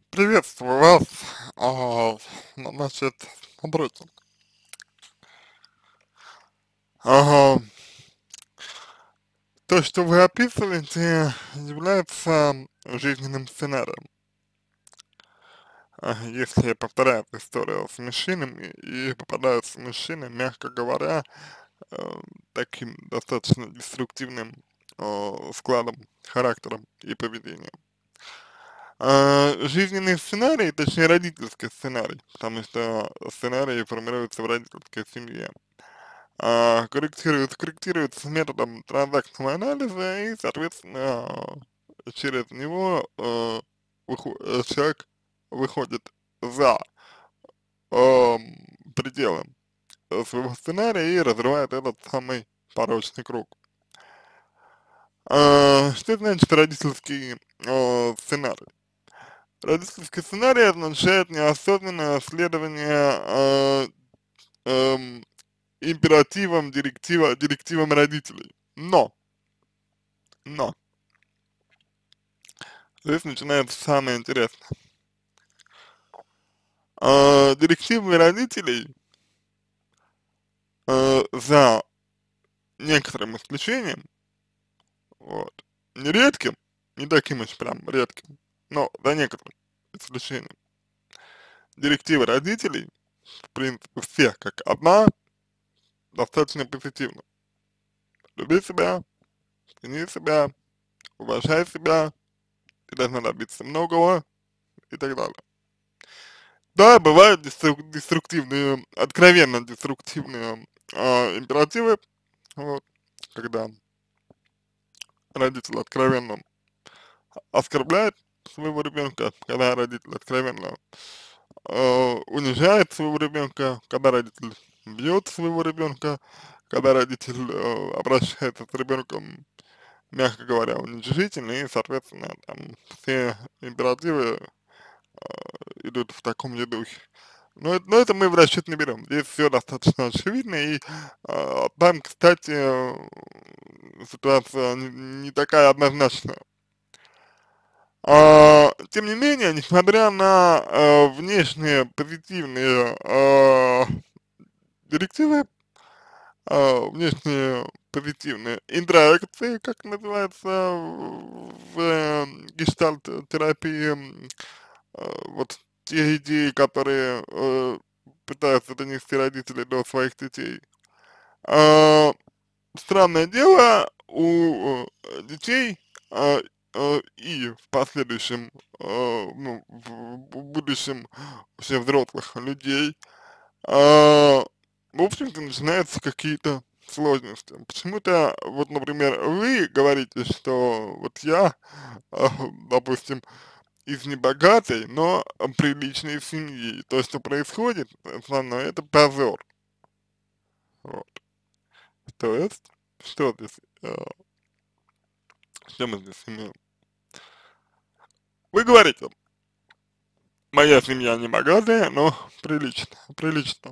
Приветствую вас. А, значит, смотрите. Ага, то, что вы описываете, является жизненным сценарием. Если повторяется история с мужчинами и попадаются мужчины, мягко говоря, э, таким достаточно деструктивным складом, характером и поведением. Жизненный сценарий, точнее родительский сценарий, потому что сценарий формируется в родительской семье. Корректируется методом транзактного анализа и, соответственно, через него человек выходит за пределы своего сценария и разрывает этот самый порочный круг. Что значит родительский сценарий? Родительский сценарий означает неосознанное следование эм, императивам, директивам родителей. Но, здесь начинается самое интересное. Директивы родителей, за некоторым исключением, вот, не редким, не таким уж прям редким, но за некоторым исключением, директивы родителей, в принципе, всех как одна, достаточно позитивны. Люби себя, цени себя, уважай себя, ты должна добиться многого и так далее. Да, бывают деструктивные, откровенно деструктивные императивы, вот, когда родитель откровенно оскорбляет своего ребенка, когда родитель откровенно унижает своего ребенка, когда родитель бьет своего ребенка, когда родитель обращается с ребенком, мягко говоря, уничижительно, и, соответственно, там все императивы идут в таком же духе. Но это мы в расчет не берем. Здесь все достаточно очевидно, и там, кстати, ситуация не такая однозначная. Тем не менее, несмотря на внешние позитивные директивы, внешние позитивные интеракции, как называется в гештальт-терапии, вот те идеи, которые пытаются донести родители до своих детей. А, Странное дело, у детей и в последующем, ну, в будущем уже взрослых людей, а, в общем-то, начинаются какие-то сложности. Почему-то, вот, например, вы говорите, что вот я, а, допустим, из небогатой, но приличной семьи. То, что происходит со мной, это позор. Вот. То есть, что здесь, что мы здесь имеем? Вы говорите, моя семья не богатая, но прилично.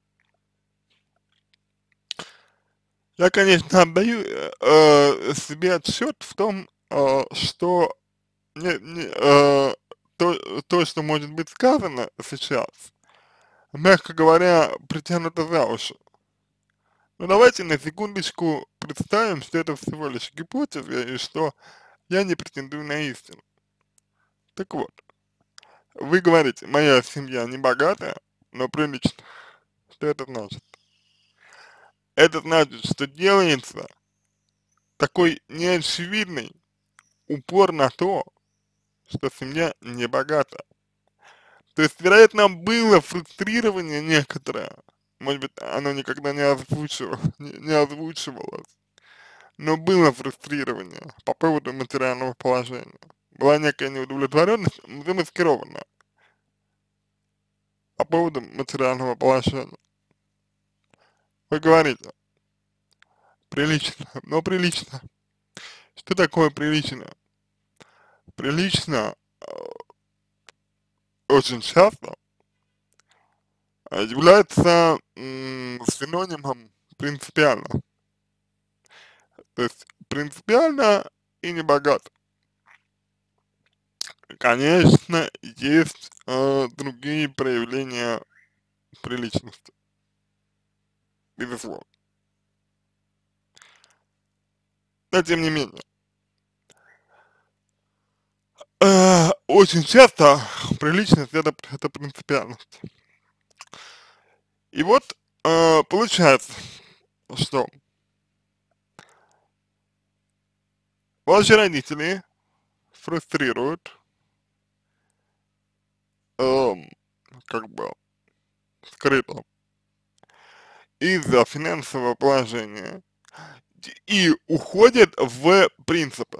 Я, конечно, отдаю себе отчет в том, что не, то, что может быть сказано сейчас, мягко говоря, притянуто за уши. Но давайте на секундочку представим, что это всего лишь гипотеза, и что я не претендую на истину. Так вот, вы говорите, моя семья не богатая, но прилично. Что это значит? Это значит, что делается такой неочевидный упор на то, что семья не богата. То есть, вероятно, было фрустрирование некоторое, может быть, оно никогда не озвучивалось, но было фрустрирование по поводу материального положения. Была некая неудовлетворенность, замаскированная по поводу материального положения. Вы говорите, прилично, но прилично. Что такое прилично? Прилично очень часто является синонимом принципиально. То есть принципиально и не богат. Конечно, есть другие проявления приличности, безусловно. Но тем не менее, очень часто приличность это принципиальность. И вот получается, что ваши родители фрустрируют, эм, как бы скрыто из-за финансового положения и уходят в принципы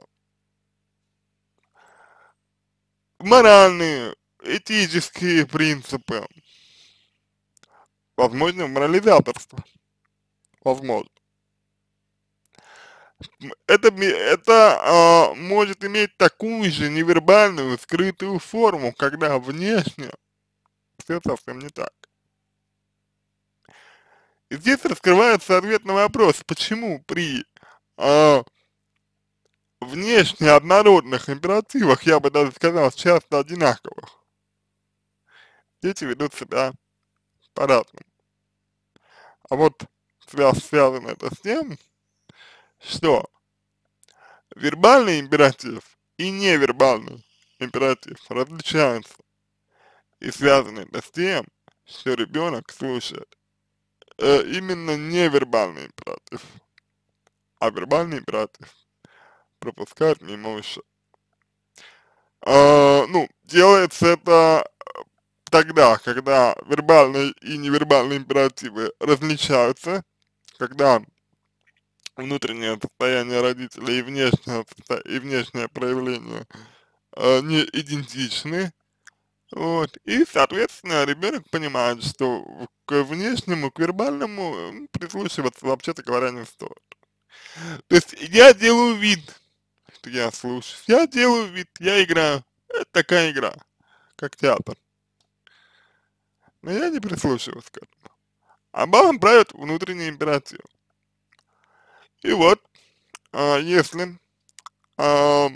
моральные, этические принципы, возможно, морализаторство, возможно. Это может иметь такую же невербальную скрытую форму, когда внешне все совсем не так. И здесь раскрывается ответ на вопрос, почему при а, внешне однородных императивах, я бы даже сказал, часто одинаковых, дети ведут себя по-разному. А вот связано это с тем, что вербальный императив и невербальный императив различаются. И связано это с тем, что ребенок слушает именно невербальный императив, а вербальный императив пропускает мимо ушей. Ну, делается это тогда, когда вербальные и невербальные императивы различаются, когда внутреннее состояние родителей и внешнее проявление не идентичны, вот, и, соответственно, ребенок понимает, что к внешнему, к вербальному прислушиваться, вообще-то говоря, не стоит. То есть я делаю вид, что я слушаю, я делаю вид, я играю, это такая игра, как театр, но я не прислушиваюсь к этому. А балом правит внутренний императив. И вот, если а,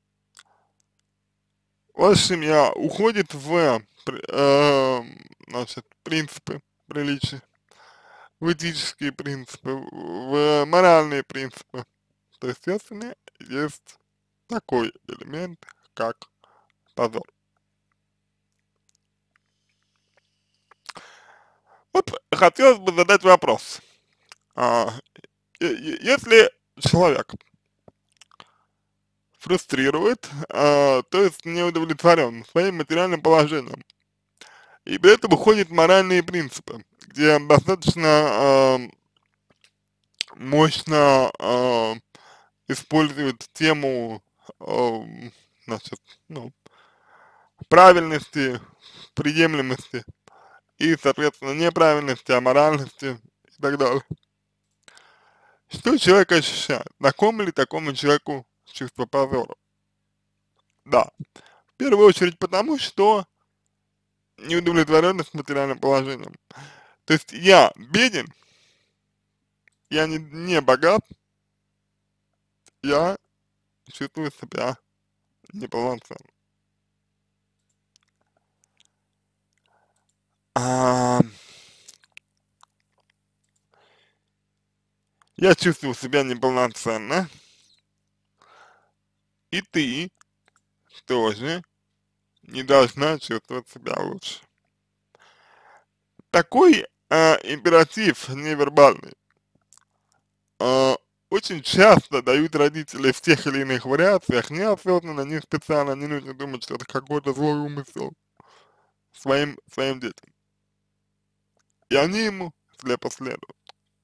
ваша семья уходит в, значит, принципы приличия, в этические принципы, в моральные принципы, то, естественно, есть такой элемент, как позор. Вот хотелось бы задать вопрос. А, если человек фрустрирует, то есть не удовлетворен своим материальным положением, и при этом уходят моральные принципы, где достаточно мощно используют тему, значит, ну, правильности, приемлемости и, соответственно, неправильности, аморальности и так далее. Что человек ощущает? Знакомо ли такому человеку чувство позора? Да. В первую очередь потому, что неудовлетворенность материальным положением. То есть я беден, я не богат, я чувствую себя неполноценным. А, я чувствую себя неполноценно, и ты тоже не должна чувствовать себя лучше. Такой императив невербальный а, очень часто дают родители в тех или иных вариациях неосознанно, не специально, не нужно думать, что это какой-то злой умысел своим детям. И они ему слепо следуют.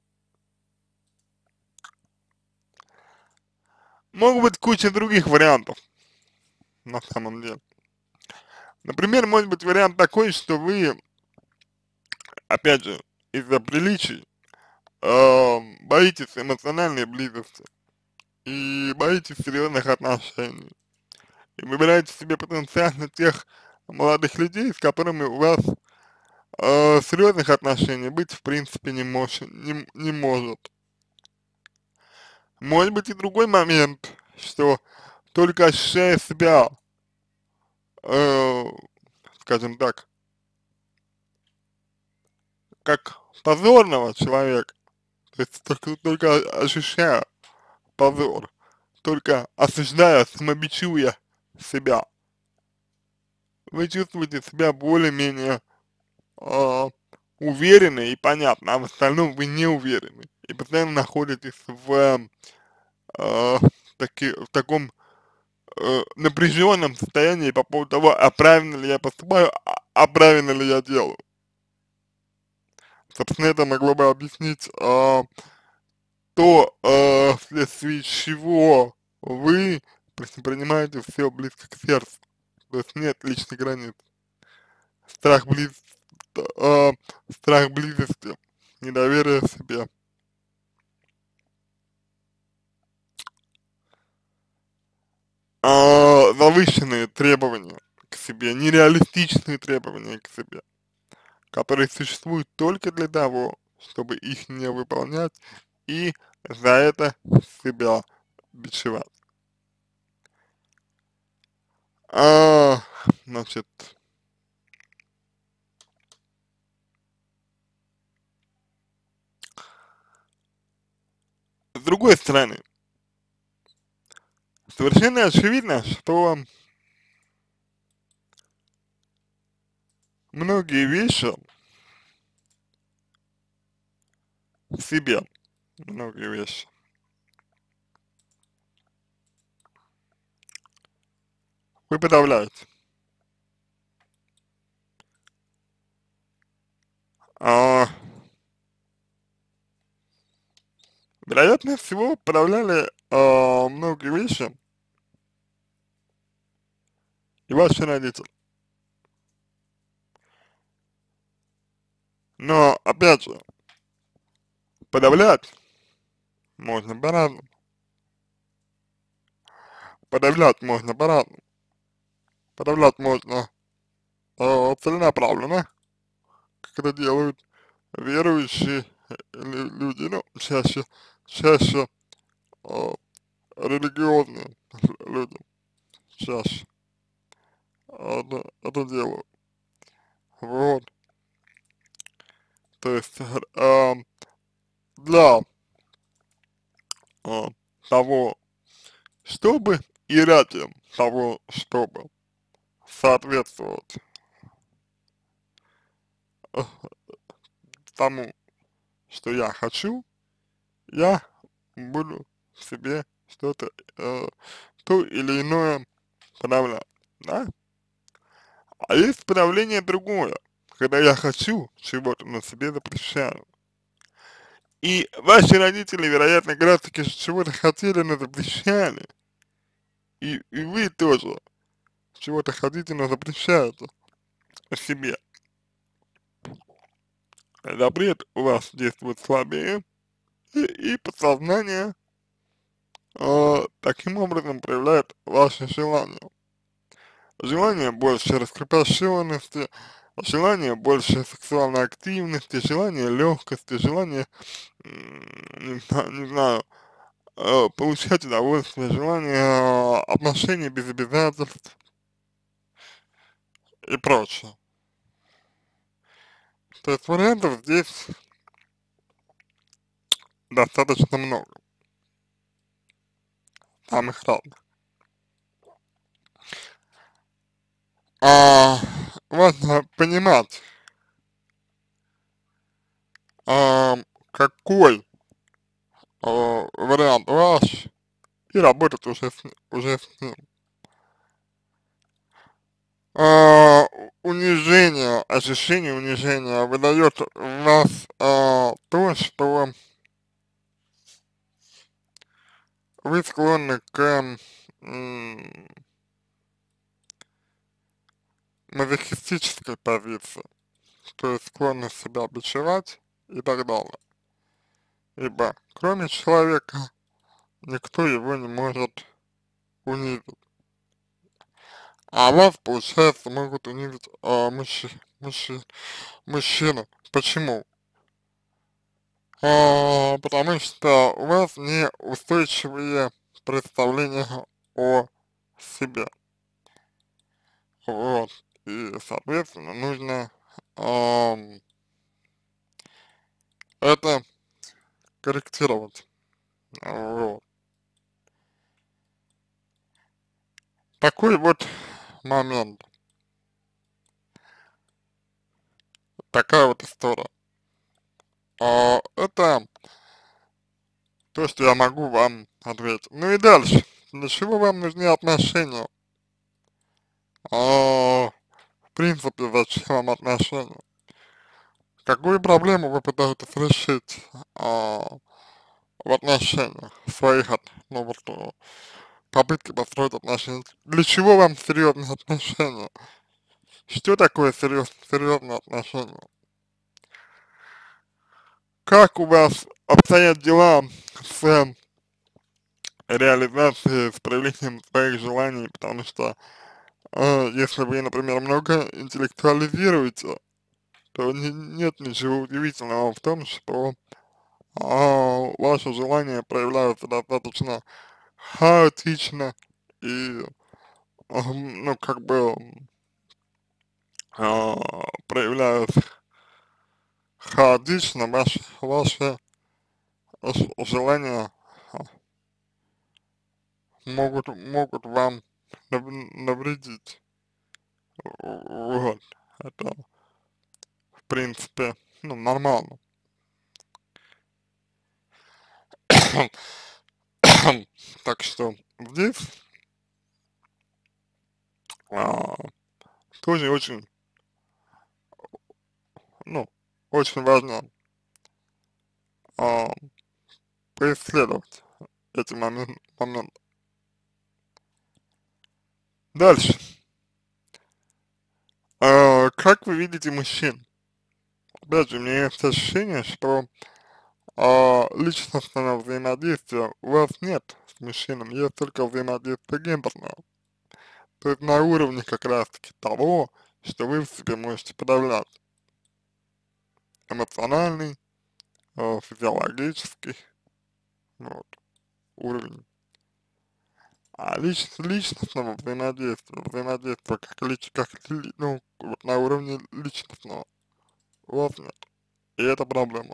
Могут быть куча других вариантов, на самом деле. Например, может быть вариант такой, что вы, опять же, из-за приличий, боитесь эмоциональной близости и боитесь серьезных отношений. И выбираете себе потенциально тех молодых людей, с которыми у вас серьезных отношений быть в принципе не может. Может быть и другой момент, что только ощущая себя скажем так, как позорного человека, то есть только ощущая позор, только осуждая, самобичуя себя, вы чувствуете себя более-менее а, уверенно и понятно, а в остальном вы не уверены. И постоянно находитесь в таком напряженном состоянии по поводу того, а правильно ли я поступаю, а правильно ли я делаю. Собственно, это могло бы объяснить то, вследствие чего вы принимаете все близко к сердцу. То есть нет личной границы. Страх близости, э, страх близости, недоверие себе. Завышенные требования к себе, нереалистичные требования к себе, которые существуют только для того, чтобы их не выполнять и за это себя бичевать. А, значит, с другой стороны, совершенно очевидно, что многие вещи в себе, многие вещи, вы подавляете. А, вероятнее всего, подавляли многие вещи и ваши родители. Но, опять же, подавлять можно по-разному. Подавлять можно по-разному. Подавлять можно целенаправленно, как это делают верующие люди, ну, чаще э, религиозные люди, чаще это делают. Вот. То есть для э, того, чтобы и ради того, чтобы соответствовать э, тому, что я хочу, я буду в себе что-то, то или иное подавлять, да? А есть подавление другое, когда я хочу чего-то, но себе запрещаю. И ваши родители, вероятно, как раз таки чего-то хотели, но запрещали. И вы тоже чего-то хотите, но запрещаете себе. Запрет у вас действует слабее, и подсознание таким образом проявляет ваши желания. Желание больше раскрепощенности, желание больше сексуальной активности, желание легкости, желание, не знаю, получать удовольствие, желание отношений без обязательств и прочее. То есть вариантов здесь достаточно много, самых разных. А, важно понимать, а, какой вариант ваш, и работать уже с ним. Унижение, ощущение унижения выдает в вас то, что вы склонны к мазохистической позиции, то есть склонны себя бичевать и так далее. Ибо кроме человека никто его не может унизить. А вас, получается, могут унизить мужчины. Почему? Потому что у вас неустойчивые представления о себе. Вот. и, соответственно, нужно ам, это корректировать. Вот. Такой вот момент, такая вот история. Это то, что я могу вам ответить. Ну и дальше. Для чего вам нужны отношения? В принципе, зачем вам отношения? Какую проблему вы пытаетесь решить в отношениях своих, ну вот, попытки построить отношения? Для чего вам серьезные отношения? Что такое серьезные отношения? Как у вас обстоят дела с реализацией, с проявлением своих желаний? Потому что если вы, например, много интеллектуализируете, то нет ничего удивительного в том, что ваши желания проявляются достаточно хаотично и, ну, как бы, проявляют хаотично ваши желания а, могут вам навредить. Вот. Это, в принципе, ну, нормально. Так что здесь а, тоже очень, ну, очень важно а, поисследовать эти моменты. Дальше. Как вы видите мужчин? Опять же, у меня есть ощущение, что личностного взаимодействия у вас нет с мужчинами, есть только взаимодействие гендерное. То есть на уровне как раз-таки того, что вы в себе можете подавлять. Эмоциональный, физиологический, вот, уровень. А личностного взаимодействия ну, вот на уровне личностного у вас нет. И это проблема.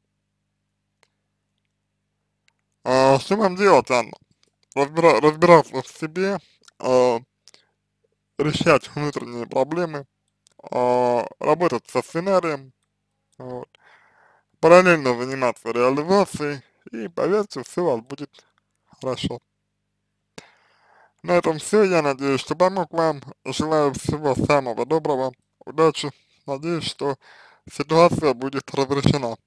Что вам делать, Анна? Разбираться в себе, а, решать внутренние проблемы, работать со сценарием, вот, параллельно заниматься реализацией, и поверьте, все у вас будет хорошо. На этом все, я надеюсь, что помог вам, желаю всего самого доброго, удачи, надеюсь, что ситуация будет разрешена.